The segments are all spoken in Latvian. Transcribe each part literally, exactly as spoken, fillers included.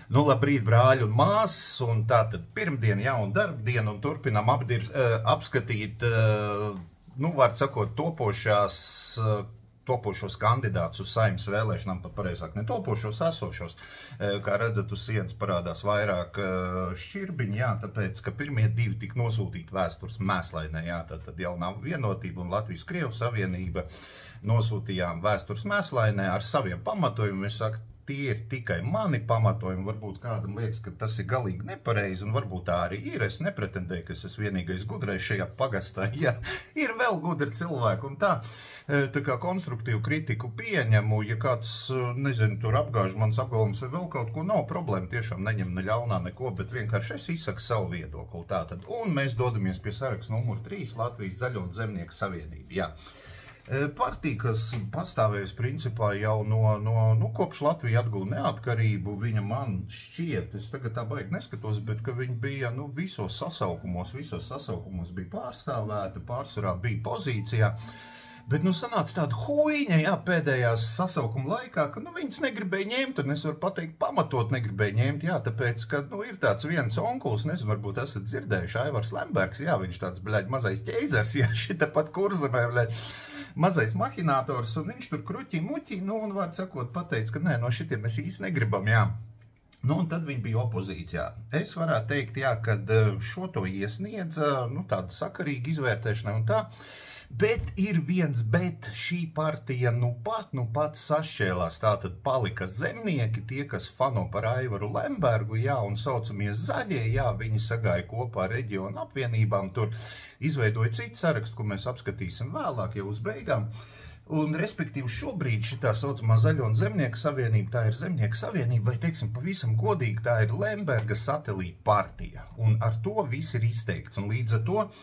Nu, labrīt, brāļi un māsas, un tātad pirmdien jauna darbdiena, un turpinām apdir, uh, apskatīt, uh, nu, var sakot, topošās, uh, topošos kandidātus uz Saeimas vēlēšanām, pat pareizāk ne topošos, esošos. Uh, kā redzat, uz sienas parādās vairāk uh, šķirbiņi, jā, tāpēc, ka pirmie divi tika nosūtīti vēstures mēslainē, jā, tātad Jaunā vienotība un Latvijas-Krievu savienība nosūtījām vēstures mēslainē ar saviem pamatojumiem, es saku, tie ir tikai mani pamatojumi, varbūt kādam liekas, ka tas ir galīgi nepareizi, un varbūt tā arī ir. Es nepretendēju, ka es esmu vienīgais gudrais šajā pagastā. Ja, ir vēl gudri cilvēki, un tā, tā kā konstruktīvu kritiku pieņemu, ja kāds, nezinu, tur apgāž mans apgalvums vai vēl kaut ko, nav problēma, tiešām neņem ne ļaunā neko, bet vienkārši es izsaku savu viedokli. Tātad, un mēs dodamies pie saraksta numur trīs, Latvijas Zaļo un Zemnieku savienība. Jā. Partija, kas pastāvējusi principā jau no, no nu, kopš Latvija atguva neatkarību, viņa man šķiet, es tagad tā baigi neskatos, bet ka viņa bija nu, visos sasaukumos, visos sasaukumos bija pārstāvēta, pārsvarā bija pozīcijā, bet nu sanāca tāda huīņa, jā, pēdējās sasaukuma laikā, ka nu viņas negribēja ņemt, un es varu pateikt, pamatot negribēja ņemt, jā, tāpēc, ka nu ir tāds viens onkuls, nezinu, varbūt esat dzirdējuši, Aivars Lembergs, jā, viņš tāds, bļaļ, mazais ķeizars, jā, šita pat kurzemē, bļaļ, mazais mahinators, un viņš tur kruķī muķī, nu, un var sakot, pateica, ka nē, no šitiem mēs īsti negribam, jā. Nu, un tad viņi bija opozīcijā. Es varētu teikt, jā, kad šo to iesniedza, nu, tāda sakarīga izvērtēšana un tā, bet ir viens, bet šī partija nu pat, nu pat sašķēlās, tātad palika zemnieki, tie, kas fano par Aivaru Lembergu, jā, un saucamie zaļie, jā, viņi sagāja kopā ar reģionu apvienībām, tur izveidoja citu sarakstu, ko mēs apskatīsim vēlāk jau uz beigām. Un, respektīvi, šobrīd šitā saucamā Zaļo un Zemnieku savienība, tā ir Zemnieku savienība, vai, teiksim, pavisam godīgi, tā ir Lemberga satelīta partija. Un ar to viss ir izteikts. Un līdz ar to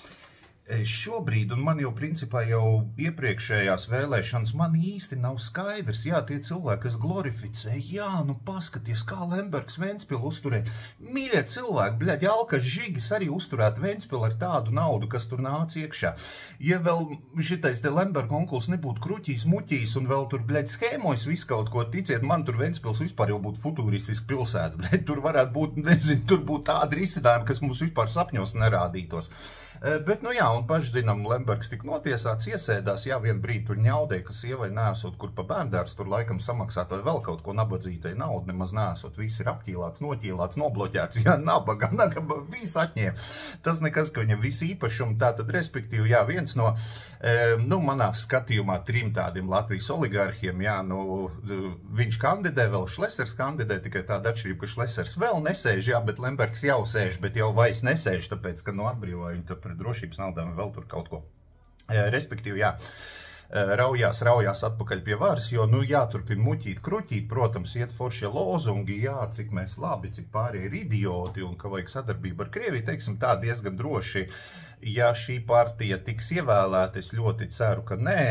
šobrīd, un man jau principā jau iepriekšējās vēlēšanas, man īsti nav skaidrs, jā, tie cilvēki, kas glorificē, jā, nu paskaties, kā Lembergs Ventspilu uzturē. Mīļie cilvēki, bļaļ, Alkas Žigis arī uzturētu Ventspilu ar tādu naudu, kas tur nāca iekšā. Ja vēl šitais te Lemberga onkuls nebūtu kruķīs, muķīs un vēl tur, bļaļ, schēmojas visu kaut ko, ticiet, man tur Ventspils vispār jau būtu futuristiski pilsēta, bļaļ, tur varētu būt, nezinu, tur būtu tādi risinājumi, kas mums vispār sapņos nerādītos. Bet, nu jā, un paši zinām, Lembergs tika notiesāts, iesēdās, jā, vien brīdi tur ņaudēja, ka sievai neesot, kur pa bērndārs tur laikam samaksāt vai vēl kaut ko nabadzītai naudu, nemaz neesot, viss ir apķīlāts, noķīlāts, nobloķēts, jā, nabaga, nabaga, viss atņēma. Tas nekas, ka viņam viss īpašumi, tātad, respektīvi, jā, viens no, nu, manā skatījumā trim tādiem Latvijas oligarhiem, jā, nu, viņš kandidē, vēl Šlesers kandidē, tikai tāda atšķirība, ka Šlesers vēl nesēž, jā, bet Lembergs jau sēž, bet jau vairs nesēž, tāpēc, ka, nu, atbrīvoja viņu par drošības naudām vēl tur kaut ko. Respektīvi, jā, raujās, raujās atpakaļ pie varas, jo, nu, jāturpina muķīt, kruķīt, protams, iet foršie lozungi, jā, cik mēs labi, cik pārējie ir idioti un ka vajag sadarbību ar Krieviju, teiksim, tā diezgan droši, ja šī partija tiks ievēlēta, es ļoti ceru, ka nē,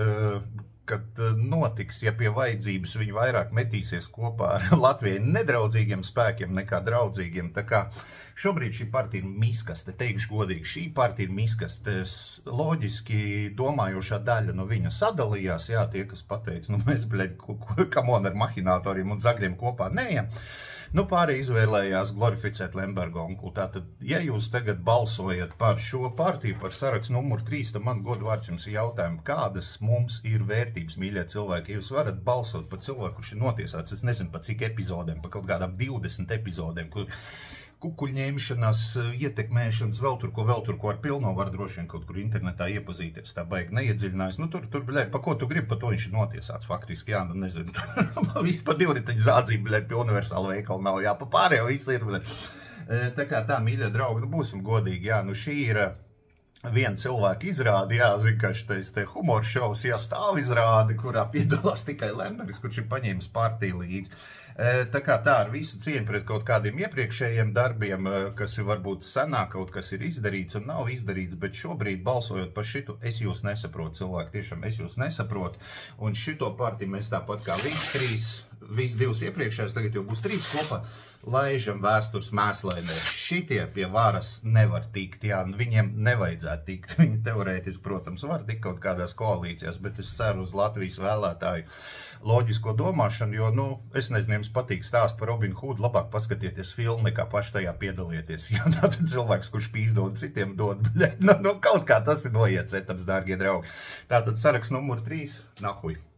kad notiks, ja pie vajadzības viņi vairāk metīsies kopā ar Latvijai nedraudzīgiem spēkiem nekā draudzīgiem. Tā kā šobrīd šī partija ir miskaste, teikšu godīgi, šī partija ir miskaste. Loģiski domājošā daļa no viņa sadalījās, jā, tie, kas pateica, nu mēs, bļaļ, kamon ar mahinatoriem un zagļiem kopā neejam. Nu, pārējie izvēlējās glorificēt Lemberga onkulu. Tātad, ja jūs tagad balsojat par šo partiju, par sarakstu numur trīs, tad man godvārds jums ir jautājumi, kādas mums ir vērtības, mīļie cilvēki. Ja jūs varat balsot par cilvēku, kurš ir notiesāts, es nezinu, pa cik epizodēm, pa kaut kādām divdesmit epizodēm, kur kukuļņemšanas, ietekmēšanas, vēl tur ko, vēl tur ko ar pilno var droši vien kaut kur internetā iepazīties, tā baigi neiedziļinājis. Nu, tur, tur, bļaļ, pa ko tu gribi, pa to viņš ir notiesāts faktiski, jā, nu, nezinu, viss pa divriteņu zādzību, bļaļ, pie universāla veikala nav, jā, pa pārējo viss ir, bļaļ. Tā kā tā, mīļie draugi, nu, būsim godīgi, jā, nu, šī ir viena cilvēka izrādi, jā, zin, ka šitais te humor šovs, jā, stāv izrādi, kurā piedalās tikai Lembergs, kurš ir paņēmis partiju līdzi. Tā kā tā ar visu cieņu pret kaut kādiem iepriekšējiem darbiem, kas ir varbūt senāk kaut kas ir izdarīts un nav izdarīts, bet šobrīd balsojot par šitu, es jūs nesaprotu, cilvēki, tiešām es jūs nesaprotu. Un šito partiju mēs tāpat kā visi trīs visi divas iepriekšējās, tagad jau būs trīs kopā, laižam vēstures mēslainē. Šitie pie varas nevar tikt, jā, viņiem nevajadzētu tikt. Viņi teorētiski, protams, var tikt kaut kādās koalīcijās, bet es ceru uz Latvijas vēlētāju loģisko domāšanu, jo, nu, es nezinu, jums patīk stāst par Robinu Hoodu, labāk paskatieties filmu, nekā paši tajā piedalieties. Jā, tātad cilvēks, kurš pīzdod citiem dod, nu, nu, kaut kā tas ir noiets etaps, dārgie draugi. Tātad saraksts numur trīs, nahuj.